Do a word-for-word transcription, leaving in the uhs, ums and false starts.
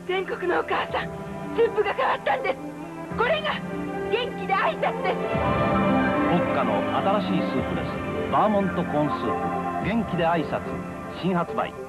全国のお母さん、スープが変わったんです。これが元気で挨拶です。 国家の新しいスープです。バーモントコーンスープ元気で挨拶、新発売。